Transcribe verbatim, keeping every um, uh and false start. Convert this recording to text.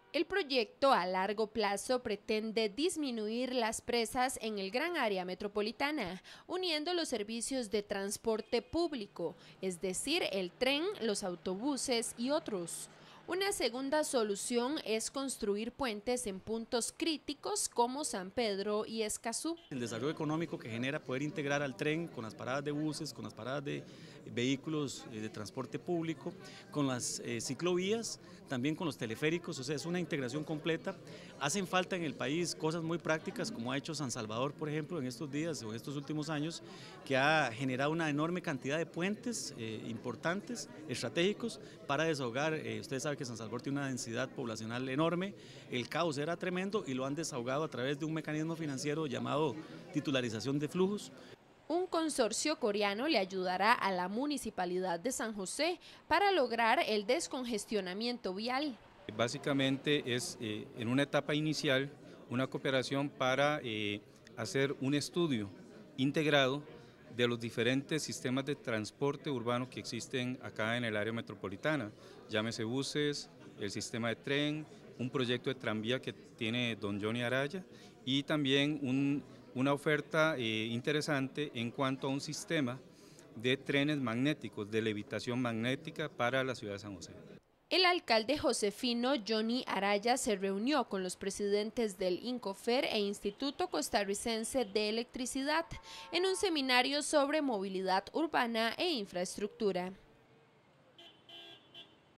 El proyecto a largo plazo pretende disminuir las presas en el gran área metropolitana, uniendo los servicios de transporte público, es decir, el tren, los autobuses y otros. Una segunda solución es construir puentes en puntos críticos como San Pedro y Escazú. El desarrollo económico que genera poder integrar al tren con las paradas de buses, con las paradas de vehículos de transporte público, con las eh, ciclovías, también con los teleféricos, o sea, es una integración completa. Hacen falta en el país cosas muy prácticas, como ha hecho San Salvador, por ejemplo, en estos días o en estos últimos años, que ha generado una enorme cantidad de puentes eh, importantes, estratégicos, para desahogar. Eh, ustedes saben que San Salvador tiene una densidad poblacional enorme, el caos era tremendo y lo han desahogado a través de un mecanismo financiero llamado titularización de flujos. Un consorcio coreano le ayudará a la Municipalidad de San José para lograr el descongestionamiento vial. Básicamente es eh, en una etapa inicial una cooperación para eh, hacer un estudio integrado de los diferentes sistemas de transporte urbano que existen acá en el área metropolitana, llámese buses, el sistema de tren, un proyecto de tranvía que tiene don Johnny Araya y también un, una oferta eh, interesante en cuanto a un sistema de trenes magnéticos, de levitación magnética para la ciudad de San José. El alcalde josefino Johnny Araya se reunió con los presidentes del INCOFER e Instituto Costarricense de Electricidad en un seminario sobre movilidad urbana e infraestructura.